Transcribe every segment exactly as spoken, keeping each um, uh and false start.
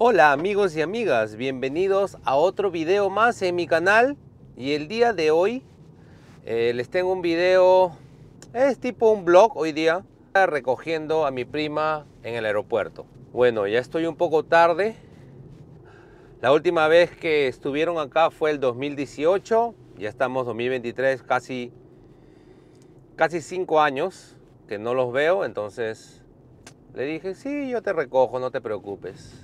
Hola amigos y amigas, bienvenidos a otro video más en mi canal. Y el día de hoy eh, les tengo un video, es tipo un vlog hoy día, recogiendo a mi prima en el aeropuerto. Bueno, ya estoy un poco tarde. La última vez que estuvieron acá fue el dos mil dieciocho, ya estamos dos mil veintitrés, casi, casi cinco años que no los veo. Entonces le dije, sí, yo te recojo, no te preocupes.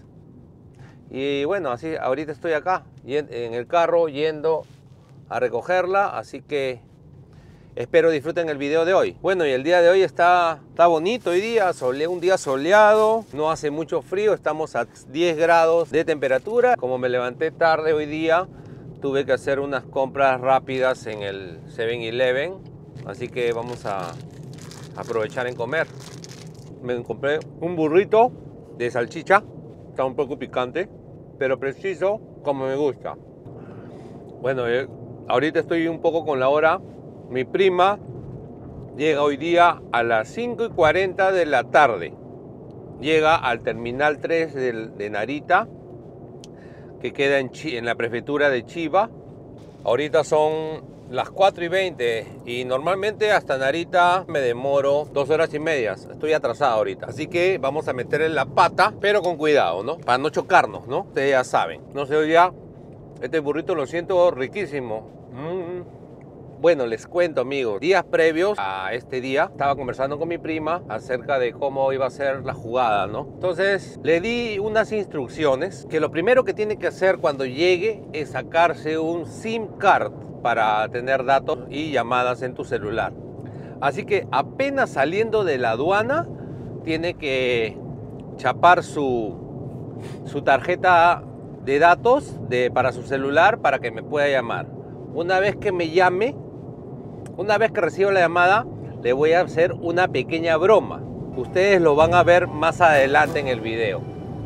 Y bueno, así ahorita estoy acá en el carro yendo a recogerla, así que espero disfruten el video de hoy. Bueno, y el día de hoy está, está bonito hoy día, sole, un día soleado, no hace mucho frío, estamos a diez grados de temperatura. Como me levanté tarde hoy día, tuve que hacer unas compras rápidas en el seven eleven, así que vamos a aprovechar en comer. Me compré un burrito de salchicha, está un poco picante, pero preciso como me gusta. Bueno, eh, ahorita estoy un poco con la hora. Mi prima llega hoy día a las cinco y cuarenta de la tarde. Llega al terminal tres de, de Narita, que queda en, Chi, en la prefectura de Chiba. Ahorita son las cuatro y veinte y normalmente hasta Narita me demoro dos horas y media. Estoy atrasado ahorita, así que vamos a meterle la pata, pero con cuidado, ¿no? Para no chocarnos, ¿no? Ustedes ya saben. No sé, hoy ya este burrito lo siento riquísimo. Mm. Bueno, les cuento, amigos, días previos a este día estaba conversando con mi prima acerca de cómo iba a ser la jugada, ¿no? Entonces le di unas instrucciones que lo primero que tiene que hacer cuando llegue es sacarse un SIM card para tener datos y llamadas en tu celular. Así que apenas saliendo de la aduana tiene que chapar su, su tarjeta de datos de, para su celular para que me pueda llamar. Una vez que me llame, una vez que reciba la llamada, le voy a hacer una pequeña broma. Ustedes lo van a ver más adelante en el video.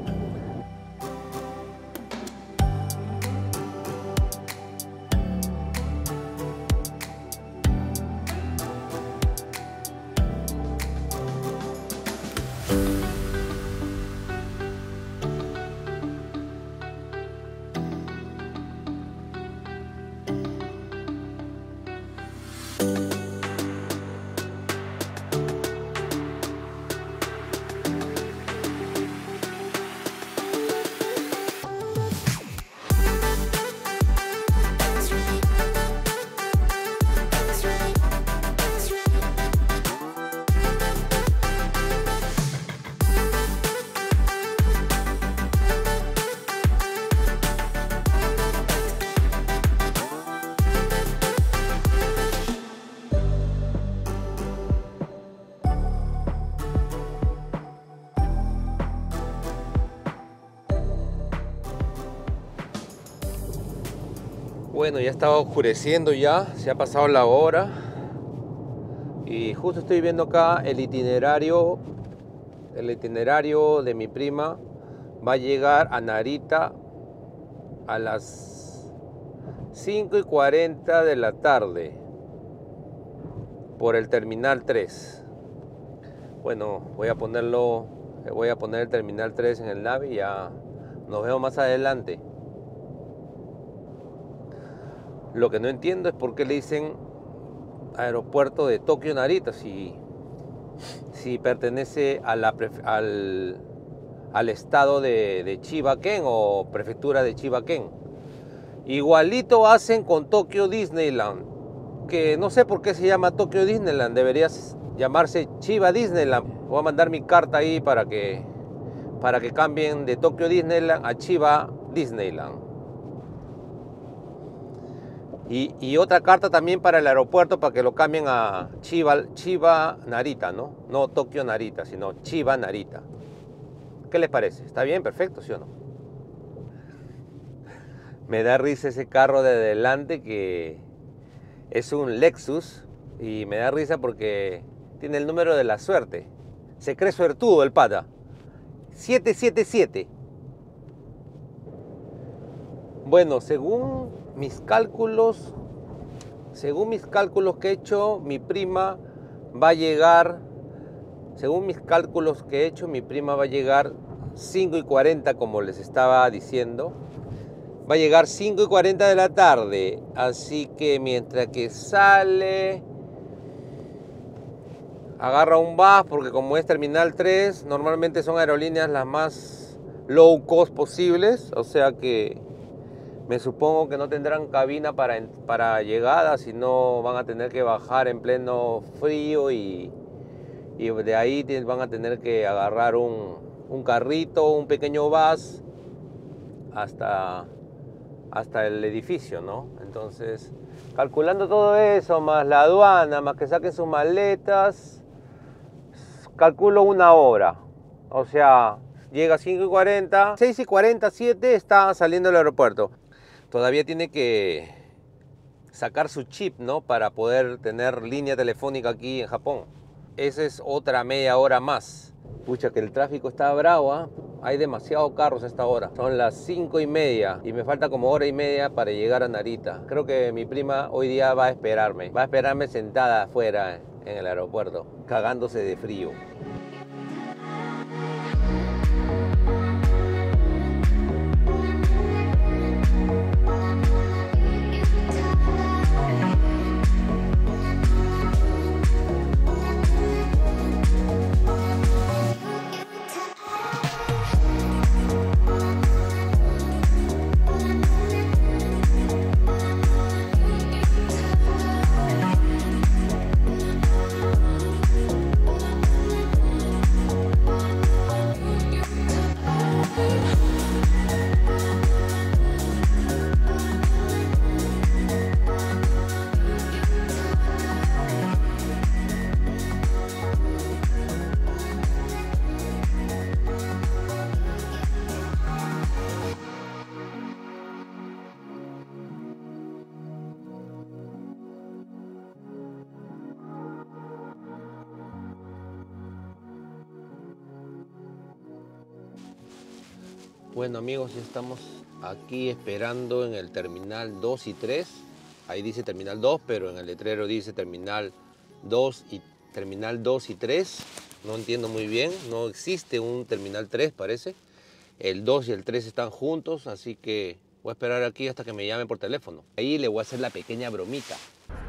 Bueno, ya estaba oscureciendo ya, se ha pasado la hora y justo estoy viendo acá el itinerario, el itinerario de mi prima. Va a llegar a Narita a las cinco y cuarenta de la tarde por el terminal tres. Bueno, voy a ponerlo, voy a poner el terminal tres en el navi y ya nos vemos más adelante. Lo que no entiendo es por qué le dicen aeropuerto de Tokio Narita si, si pertenece a la, al, al estado de, de Chiba-ken o prefectura de Chiba-ken. Igualito hacen con Tokyo Disneyland, que no sé por qué se llama Tokyo Disneyland, debería llamarse Chiba Disneyland. Voy a mandar mi carta ahí para que, para que cambien de Tokyo Disneyland a Chiba Disneyland. Y, y otra carta también para el aeropuerto para que lo cambien a Chiba, Chiba Narita, ¿no? No Tokio Narita, sino Chiba Narita. ¿Qué les parece? ¿Está bien? ¿Perfecto? ¿Sí o no? Me da risa ese carro de adelante que es un Lexus y me da risa porque tiene el número de la suerte. Se cree suertudo el pata. siete siete siete. Bueno, según mis cálculos, según mis cálculos que he hecho, mi prima va a llegar, según mis cálculos que he hecho, mi prima va a llegar cinco y cuarenta como les estaba diciendo. Va a llegar cinco y cuarenta de la tarde, así que mientras que sale, agarra un bus, porque como es Terminal tres, normalmente son aerolíneas las más low cost posibles, o sea que me supongo que no tendrán cabina para, para llegada, sino van a tener que bajar en pleno frío y, y de ahí van a tener que agarrar un, un carrito, un pequeño bus hasta... hasta el edificio, ¿no? Entonces, calculando todo eso, más la aduana, más que saquen sus maletas, calculo una hora. O sea, llega a cinco y cuarenta, seis y cuarenta, siete está saliendo del aeropuerto. Todavía tiene que sacar su chip, ¿no? Para poder tener línea telefónica aquí en Japón. Esa es otra media hora más. Pucha, que el tráfico está bravo, ¿eh? Hay demasiados carros a esta hora. Son las cinco y media y me falta como hora y media para llegar a Narita. Creo que mi prima hoy día va a esperarme. Va a esperarme sentada afuera en el aeropuerto, cagándose de frío. Bueno amigos, ya estamos aquí esperando en el terminal dos y tres. Ahí dice terminal dos, pero en el letrero dice terminal dos y terminal dos y tres. No entiendo muy bien, no existe un terminal tres parece. El dos y el tres están juntos, así que voy a esperar aquí hasta que me llamen por teléfono. Ahí le voy a hacer la pequeña bromita.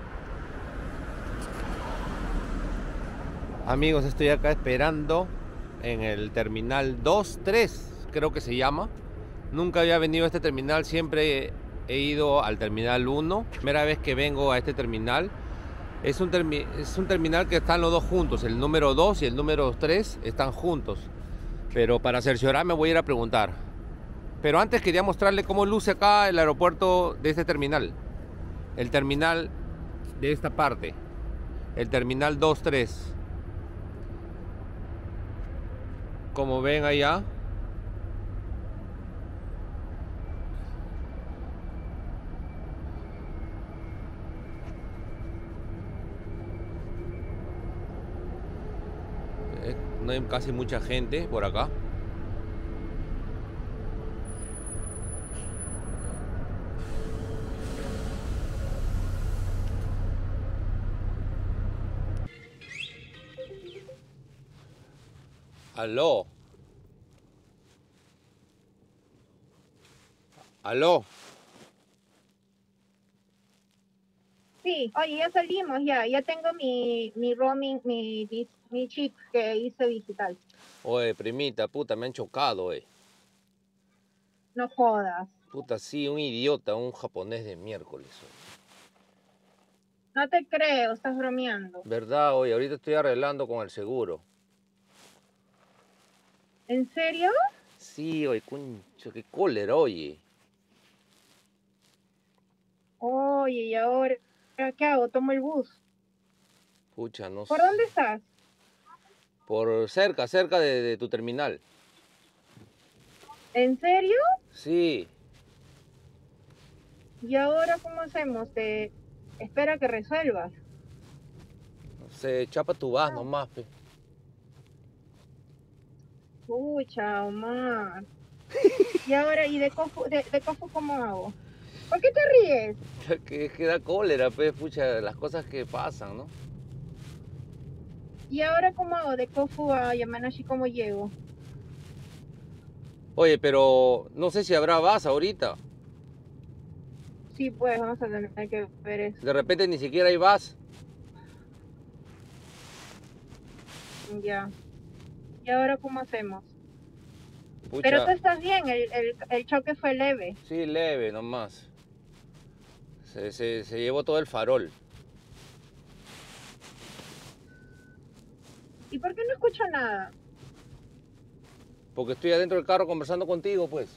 Amigos, estoy acá esperando en el terminal dos tres. Creo que se llama. Nunca había venido a este terminal, siempre he ido al terminal uno. Primera vez que vengo a este terminal. Es un, termi es un terminal que están los dos juntos, el número dos y el número tres están juntos. Pero para cerciorarme voy a ir a preguntar. Pero antes quería mostrarle cómo luce acá el aeropuerto de este terminal. El terminal de esta parte. El terminal dos tres. Como ven allá. No hay casi mucha gente por acá. Aló. Aló. Sí, oye, ya salimos, ya, ya tengo mi, mi roaming, mi, mi chip que hice digital. Oye, primita, puta, me han chocado, eh. No jodas. Puta, sí, un idiota, un japonés de miércoles. Oye. No te creo, estás bromeando. ¿Verdad, oye? Ahorita estoy arreglando con el seguro. ¿En serio? Sí, oye, concho, qué cólera, oye. Oye, ¿y ahora qué hago? ¿Tomo el bus? Pucha, no sé. ¿Por dónde estás? Por cerca, cerca de, de tu terminal. ¿En serio? Sí. ¿Y ahora cómo hacemos? Te espera que resuelvas. No sé, chapa tu vas nomás, pe. Pucha, Omar. ¿Y ahora, y de Cofu, de, de Cofu cómo hago? ¿Por qué te ríes? Que, que da cólera, pe, pucha, las cosas que pasan, ¿no? ¿Y ahora cómo hago de Kofu a Yamanashi? ¿Cómo llego? Oye, pero no sé si habrá vas ahorita. Sí, pues vamos a tener que ver eso. De repente ni siquiera hay vas. Ya. ¿Y ahora cómo hacemos? Pucha. Pero tú estás bien, el, el, el choque fue leve. Sí, leve nomás. Se, se, se llevó todo el farol. ¿Y por qué no escucho nada? Porque estoy adentro del carro conversando contigo, pues.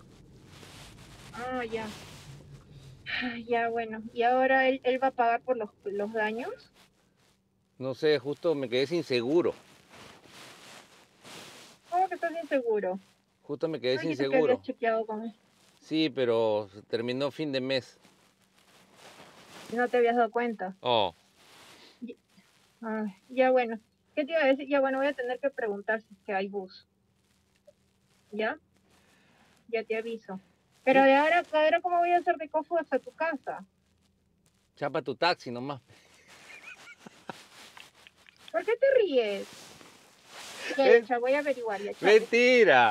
Ah, ya. Ya, bueno. ¿Y ahora él, él va a pagar por los, los daños? No sé, justo me quedé sin seguro. ¿Cómo que estás inseguro? Justo me quedé ¿No sin dijiste que seguro. habías chequeado con él? Sí, pero terminó fin de mes. No te habías dado cuenta. Oh, Ah, ya, bueno. ¿Qué te iba a decir? Ya, bueno, voy a tener que preguntar si es que hay bus. ¿Ya? Ya te aviso. Pero de ahora, ahora ¿cómo voy a hacer de Cofu hasta tu casa? chapa tu taxi nomás. ¿Por qué te ríes? Ya, Ven- ya, voy a averiguar, ya, chao. Mentira.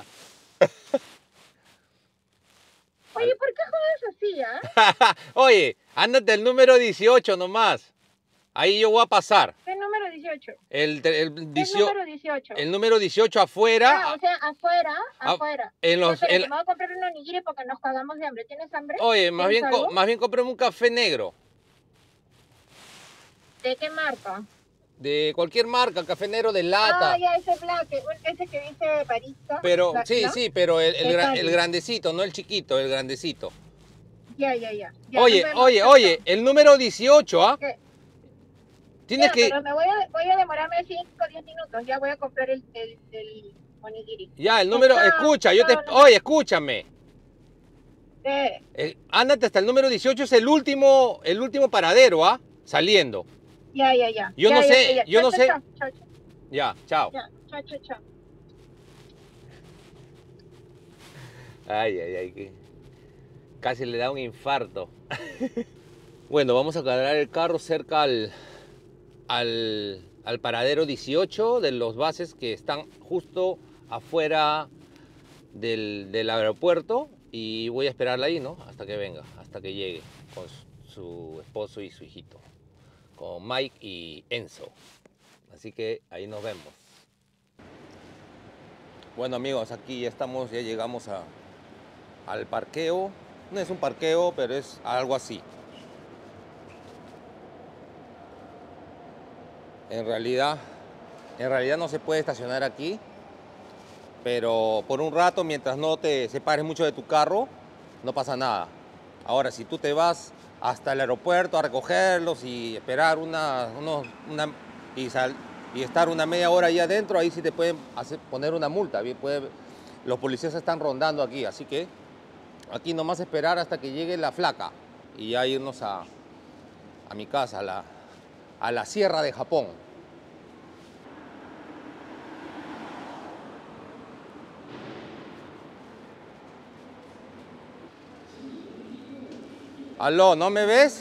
Oye, ¿por qué jodas así, ah? Oye, ándate el número dieciocho nomás. Ahí yo voy a pasar. ¿Qué número dieciocho? El, el, ¿Qué dieciocho, número dieciocho? el número dieciocho afuera. Ah, o sea, afuera, Ah, afuera. en los, Espera, en- que me voy a comprar un onigiri porque nos cagamos de hambre. ¿Tienes hambre? Oye, más ¿Tienes bien, co- algo? más bien cómprame un café negro. ¿De qué marca? De cualquier marca, café negro de lata. Ah, ya, ese black, ese que dice barista. Pero, la- sí, la. sí, pero el, el, De gra- Cali. el grandecito, no el chiquito, el grandecito. Ya, ya, ya. Ya, Oye, nos vemos, oye, chao, oye, chao. el número dieciocho, ¿ah? ¿Qué? Tienes Ya, que... pero me voy a, voy a demorarme cinco o diez minutos. Ya voy a comprar el, el, el onigiri. Ya, el Ya, número... chao, Escucha, yo te... chao, nos Oye, escúchame. ¿Qué? Eh, ándate hasta el número dieciocho, es el último, el último paradero, ¿ah? Saliendo. Ya, ya, ya. Yo Ya, no ya, sé, ya, ya. yo Chao, no chao, sé. chao, chao, chao. Ya, chao. Ya, chao, chao, chao. Ay, ay, ay, que casi le da un infarto. Bueno, vamos a cargar el carro cerca al, al, al paradero dieciocho de los bases que están justo afuera del, del aeropuerto y voy a esperarla ahí, ¿no? Hasta que venga, hasta que llegue con su, su esposo y su hijito, con Mike y Enzo. Así que ahí nos vemos. Bueno amigos, aquí ya estamos, ya llegamos a, al parqueo. No es un parqueo, pero es algo así. En realidad, en realidad no se puede estacionar aquí, pero por un rato, mientras no te separes mucho de tu carro, no pasa nada. Ahora, si tú te vas hasta el aeropuerto a recogerlos y esperar una, unos, una y, sal, y estar una media hora ahí adentro, ahí sí te pueden hacer, poner una multa. Bien, puede, los policías están rondando aquí, así que aquí nomás esperar hasta que llegue la flaca y ya irnos a, a mi casa, a la, a la Sierra de Japón. Aló, ¿no me ves?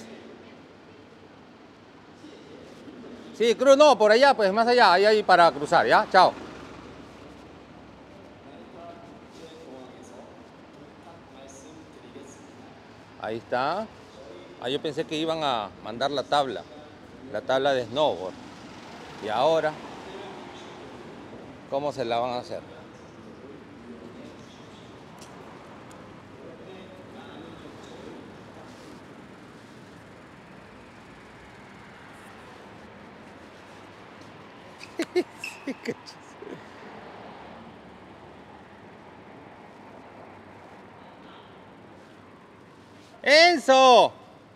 Sí, cruz, no, por allá, pues más allá, ahí hay para cruzar, ¿ya? Chao. Ahí está. Ah, yo pensé que iban a mandar la tabla, la tabla de snowboard. Y ahora, ¿cómo se la van a hacer? ¡Enzo!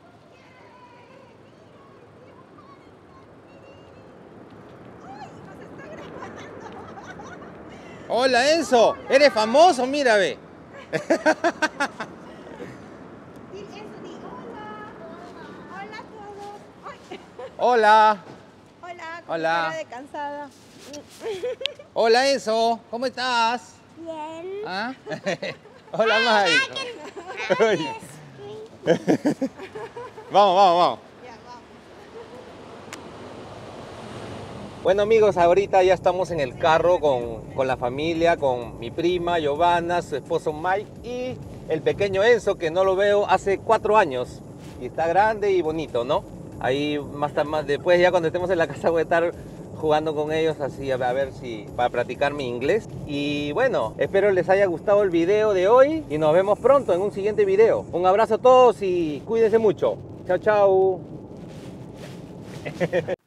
Hola Enzo, eres famoso, mira ve. Di eso, di hola. Hola a todos. Ay. Hola. Hola, con Hola. cara de cansada. Hola Enzo, ¿cómo estás? Bien. ¿Ah? Hola Mike. Vamos, vamos, vamos. Ya, vamos. Bueno amigos, ahorita ya estamos en el carro con, con la familia, con mi prima Giovanna, su esposo Mike y el pequeño Enzo, que no lo veo hace cuatro años. Y está grande y bonito, ¿no? Ahí más, más después, ya cuando estemos en la casa, voy a estar jugando con ellos así a ver si para practicar mi inglés. Y bueno, espero les haya gustado el video de hoy y nos vemos pronto en un siguiente video. Un abrazo a todos y cuídense mucho. Chao, chao.